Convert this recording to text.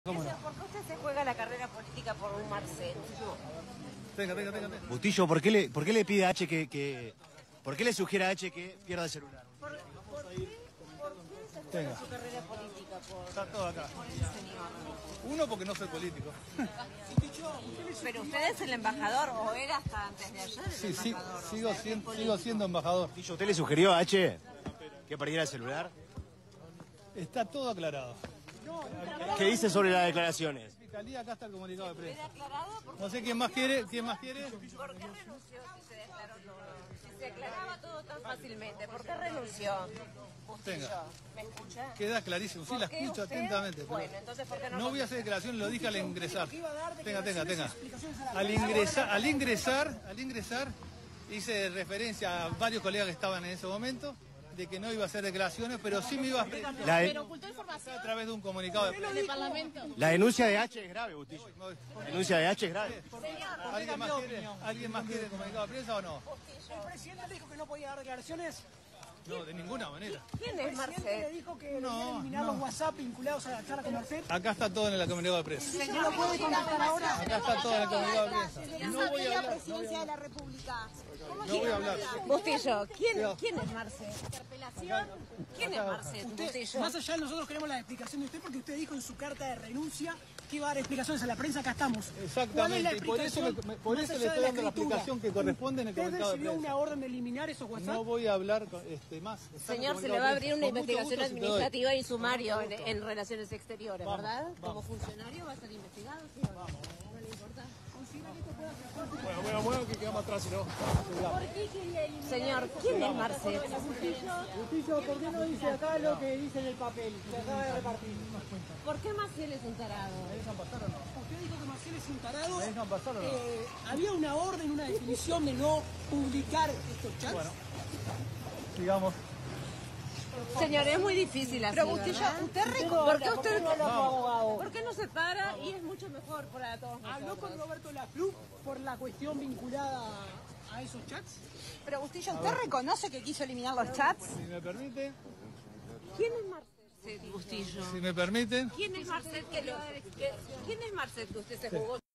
¿Cómo no? ¿Por qué usted se juega la carrera política por un Marcel? Venga. Bustillo, ¿por qué le pide a H ¿por qué le sugiere a H que pierda el celular? ¿Por qué se juega su carrera política por Está todo acá. ese señor? Uno, porque no soy político. Pero usted es el embajador, o era hasta antes de ayer el Sí, embajador. sigo siendo embajador. Bustillo, ¿usted le sugirió a H que perdiera el celular? Está todo aclarado. ¿Qué dice sobre las declaraciones? Fiscalía, acá está el comunicado de prensa. ¿Era aclarado? No sé quién más quiere. ¿Por qué renunció si se declaró todo? Si se declaraba todo tan fácilmente, ¿por qué renunció? Tenga. ¿Me escucha? Queda clarísimo, sí, la ¿Por qué escucho usted? atentamente. pero Bueno, entonces, ¿por qué no no voy a hacer declaraciones, lo dije al ingresar. Tenga. Al ingresar hice referencia a varios colegas que estaban en ese momento de que no iba a hacer declaraciones, pero sí me iba a explicar Pero ocultó información a través de un comunicado de prensa. del Parlamento. La denuncia de H es grave, Bustillo. La denuncia de H es grave. ¿Alguien más quiere comunicado de prensa o no? El presidente le dijo que no podía dar declaraciones. No, de ninguna manera. ¿Quién es El presidente le Marcel? dijo que debían eliminar los WhatsApp vinculados a la charla con Marcel. Acá está todo en el comunicado de prensa. ¿No lo puede contestar ahora? Acá está todo en el comunicado de prensa. No voy a hablar. Presidencia de la República. No voy a hablar. Bustillo, ¿quién es Marcel? ¿Interpelación? ¿Quién es Marcel? Bustillo. Más allá, nosotros queremos la explicación de usted porque usted dijo en su carta de renuncia que iba a dar explicaciones a la prensa. Acá estamos. ¿Cuál es la Exactamente, y por eso, explicación? por más eso allá le de estoy dando la escritura? explicación que corresponde en el ¿Usted comunicado de recibió prensa. una orden de eliminar esos WhatsApp? No voy a hablar más. Señor, se le va a abrir una investigación administrativa y sumario en relaciones exteriores, ¿verdad? Como funcionario va a ser investigado, ¿sí o no? ¿No le importa? Bueno, que quedamos atrás, si no. Señor, ¿quién es Marcel? Bustillo, ¿por qué no dice acá lo que dice en el papel? Se acaba de repartir. ¿Por qué Marcel es un tarado? Usted dijo que Marcel es un tarado. ¿Me dejan pasar o no? Había una orden, una definición de no publicar estos chats. Bueno, sigamos. Señor, es muy difícil así, Pero Bustillo, ¿verdad? usted ¿Por qué no se para y es mucho mejor para todos ¿Habló nosotros? con Roberto Laflug por la cuestión vinculada a esos chats? Pero Bustillo, ¿usted reconoce que quiso eliminar los chats? Si me permite, ¿Quién es Marcel? Bustillo. si me permiten. ¿Quién es Marcel que usted se jugó?